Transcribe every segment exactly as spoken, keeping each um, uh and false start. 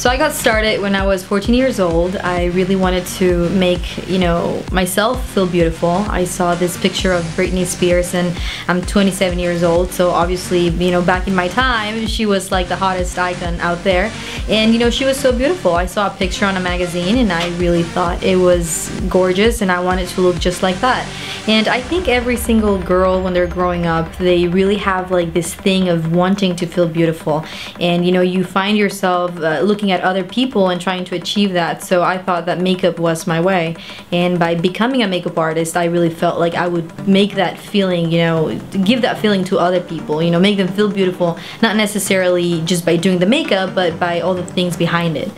So I got started when I was fourteen years old. I really wanted to make, you know, myself feel beautiful. I saw this picture of Britney Spears and I'm twenty-seven years old, so obviously, you know, back in my time, she was like the hottest icon out there. And, you know, she was so beautiful. I saw a picture on a magazine and I really thought it was gorgeous and I wanted to look just like that. And I think every single girl, when they're growing up, they really have like this thing of wanting to feel beautiful. And, you know, you find yourself uh, looking at other people and trying to achieve that. So I thought that makeup was my way. And by becoming a makeup artist, I really felt like I would make that feeling, you know, give that feeling to other people, you know, make them feel beautiful, not necessarily just by doing the makeup, but by all the things behind it.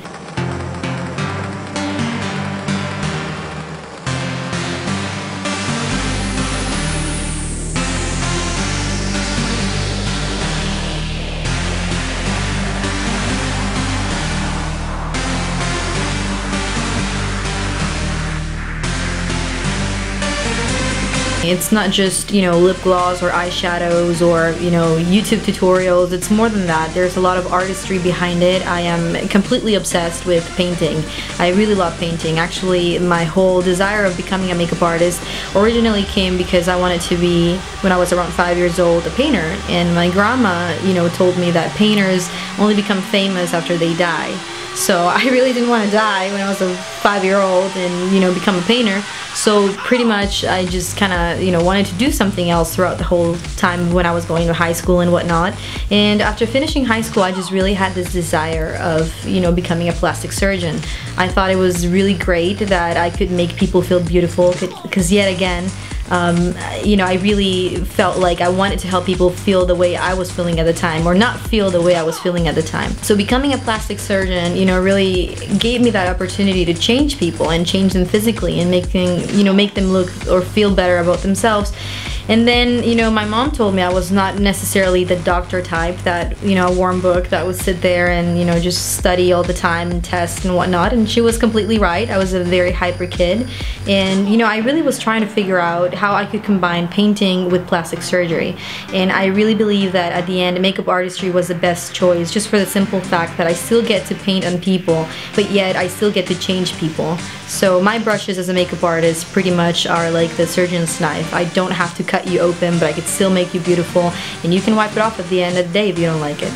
It's not just, you know, lip gloss or eyeshadows or, you know, YouTube tutorials. It's more than that. There's a lot of artistry behind it. I am completely obsessed with painting. I really love painting. Actually, my whole desire of becoming a makeup artist originally came because I wanted to be, when I was around five years old, a painter. And my grandma, you know, told me that painters only become famous after they die. So I really didn't want to die when I was a five-year-old and, you know, become a painter. So pretty much I just kind of, you know, wanted to do something else throughout the whole time when I was going to high school and whatnot. And after finishing high school, I just really had this desire of, you know, becoming a plastic surgeon. I thought it was really great that I could make people feel beautiful because yet again, Um, you know, I really felt like I wanted to help people feel the way I was feeling at the time, or not feel the way I was feeling at the time. So becoming a plastic surgeon, you know, really gave me that opportunity to change people and change them physically and making, you know, make them look or feel better about themselves. And then, you know, my mom told me I was not necessarily the doctor type that, you know, a warm book that would sit there and, you know, just study all the time and test and whatnot. And she was completely right. I was a very hyper kid. And, you know, I really was trying to figure out how I could combine painting with plastic surgery. And I really believe that at the end, makeup artistry was the best choice, just for the simple fact that I still get to paint on people, but yet I still get to change people. So my brushes as a makeup artist pretty much are like the surgeon's knife. I don't have to cut you open, but I could still make you beautiful, and you can wipe it off at the end of the day if you don't like it.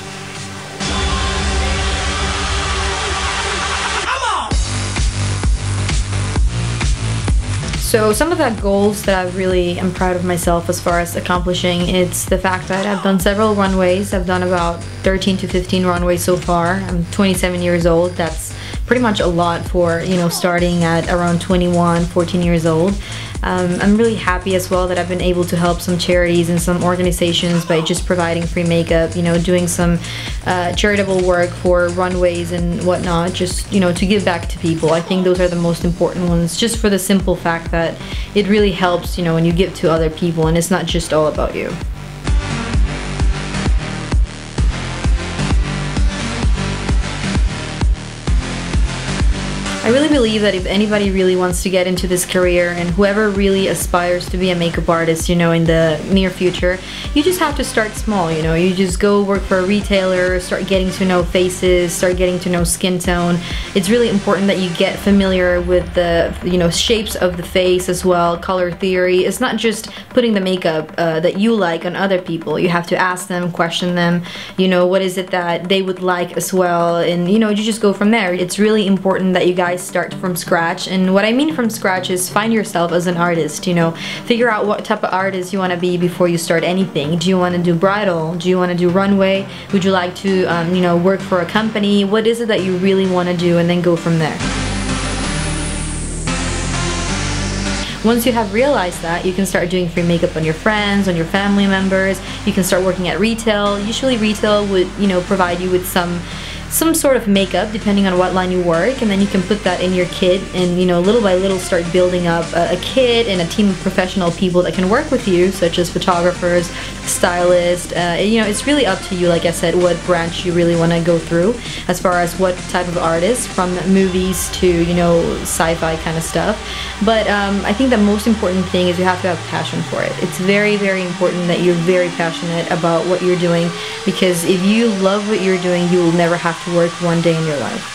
So some of the goals that I really am proud of myself as far as accomplishing, it's the fact that I've done several runways. I've done about thirteen to fifteen runways so far. I'm twenty-seven years old. That's pretty much a lot for, you know, starting at around twenty-one, fourteen years old. Um, I'm really happy as well that I've been able to help some charities and some organizations by just providing free makeup, you know, doing some uh, charitable work for runways and whatnot, just, you know, to give back to people. I think those are the most important ones, just for the simple fact that it really helps, you know, when you give to other people and it's not just all about you. I really believe that if anybody really wants to get into this career, and whoever really aspires to be a makeup artist, you know, in the near future, you just have to start small, you know. You just go work for a retailer, start getting to know faces, start getting to know skin tone. It's really important that you get familiar with the, you know, shapes of the face as well, color theory. It's not just putting the makeup uh, that you like on other people. You have to ask them, question them, you know, what is it that they would like as well, and, you know, you just go from there. It's really important that you guys start from scratch, and what I mean from scratch is find yourself as an artist, you know, figure out what type of artist you want to be before you start anything. Do you want to do bridal? Do you want to do runway? Would you like to, um, you know, work for a company? What is it that you really want to do, and then go from there. Once you have realized that, you can start doing free makeup on your friends, on your family members. You can start working at retail. Usually retail would, you know, provide you with some some sort of makeup depending on what line you work, and then you can put that in your kit and, you know, little by little start building up a, a kit and a team of professional people that can work with you, such as photographers, stylist. Uh, you know, it's really up to you, like I said, what branch you really want to go through as far as what type of artist, from movies to, you know, sci-fi kind of stuff. But um, I think the most important thing is you have to have passion for it. It's very, very important that you're very passionate about what you're doing, because if you love what you're doing, you will never have to work one day in your life.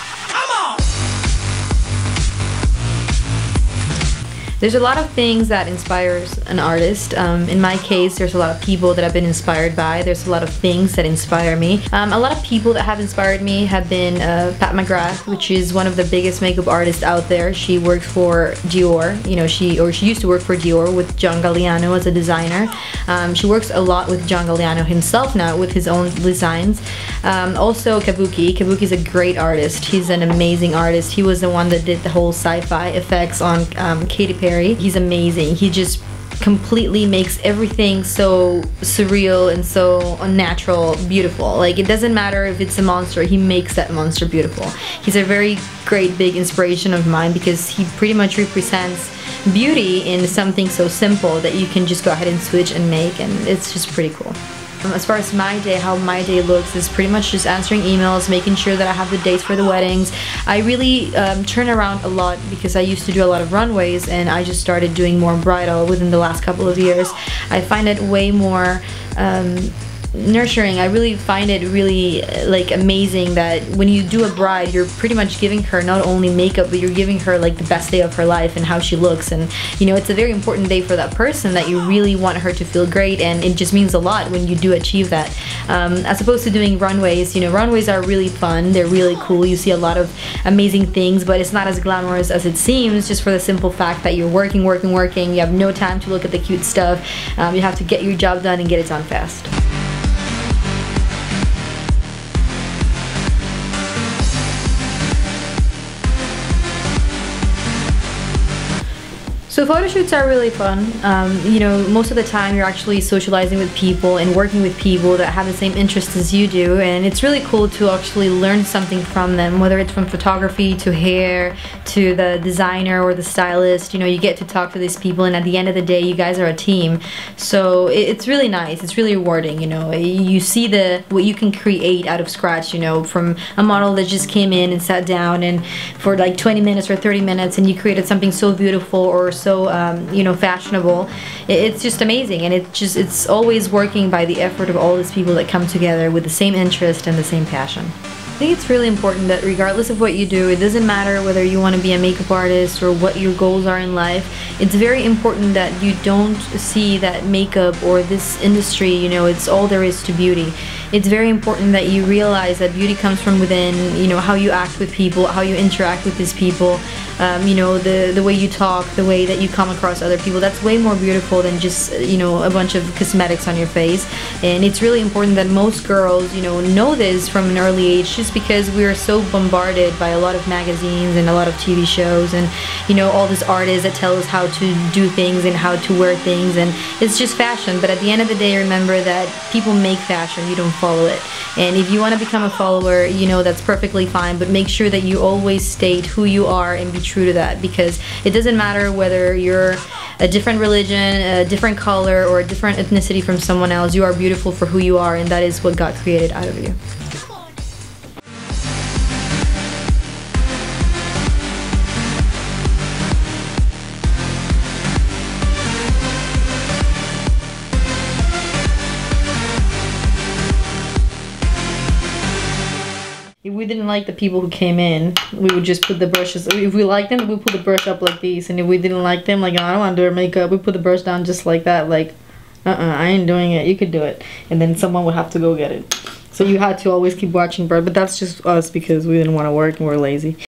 There's a lot of things that inspires an artist. Um, in my case, there's a lot of people that I've been inspired by. There's a lot of things that inspire me. Um, a lot of people that have inspired me have been uh, Pat McGrath, which is one of the biggest makeup artists out there. She works for Dior. You know, she or she used to work for Dior with John Galliano as a designer. Um, she works a lot with John Galliano himself now with his own designs. Um, also, Kabuki. Kabuki is a great artist. He's an amazing artist. He was the one that did the whole sci-fi effects on um, Katy Perry. He's amazing. He just completely makes everything so surreal and so unnatural beautiful. Like, it doesn't matter if it's a monster, he makes that monster beautiful. He's a very great big inspiration of mine, because he pretty much represents beauty in something so simple that you can just go ahead and switch and make, and it's just pretty cool. As far as my day, how my day looks is pretty much just answering emails, making sure that I have the dates for the weddings. I really um, turn around a lot, because I used to do a lot of runways, and I just started doing more bridal within the last couple of years. I find it way more um, nurturing. I really find it really like amazing that when you do a bride, you're pretty much giving her not only makeup, but you're giving her like the best day of her life and how she looks. And you know, it's a very important day for that person that you really want her to feel great, and it just means a lot when you do achieve that. Um, as opposed to doing runways, you know, runways are really fun, they're really cool, you see a lot of amazing things, but it's not as glamorous as it seems, just for the simple fact that you're working, working, working, you have no time to look at the cute stuff. Um, you have to get your job done and get it done fast. So photo shoots are really fun. Um, you know, most of the time you're actually socializing with people and working with people that have the same interests as you do, and it's really cool to actually learn something from them, whether it's from photography to hair to the designer or the stylist. You know, you get to talk to these people, and at the end of the day you guys are a team. So it's really nice, it's really rewarding. You know, you see the what you can create out of scratch, you know, from a model that just came in and sat down and for like twenty minutes or thirty minutes, and you created something so beautiful or so um, you know, fashionable. It's just amazing, and it just it's always working by the effort of all these people that come together with the same interest and the same passion. I think it's really important that regardless of what you do, it doesn't matter whether you want to be a makeup artist or what your goals are in life, it's very important that you don't see that makeup or this industry, you know, it's all there is to beauty. It's very important that you realize that beauty comes from within, you know, how you act with people, how you interact with these people, um, you know, the, the way you talk, the way that you come across other people. That's way more beautiful than just, you know, a bunch of cosmetics on your face. And it's really important that most girls, you know, know this from an early age, just because we are so bombarded by a lot of magazines and a lot of T V shows and, you know, all these artists that tell us how to do things and how to wear things, and it's just fashion. But at the end of the day, remember that people make fashion, you don't follow it. And if you want to become a follower, you know, that's perfectly fine, but make sure that you always state who you are and be true to that, because it doesn't matter whether you're a different religion, a different color, or a different ethnicity from someone else. You are beautiful for who you are, and that is what God created out of you. If we didn't like the people who came in, we would just put the brushes, if we liked them, we put the brush up like these, and if we didn't like them, like, oh, I don't want to do her makeup, we put the brush down just like that, like, uh-uh, I ain't doing it, you could do it. And then someone would have to go get it. So you had to always keep watching Bird, but that's just us because we didn't want to work and we're lazy.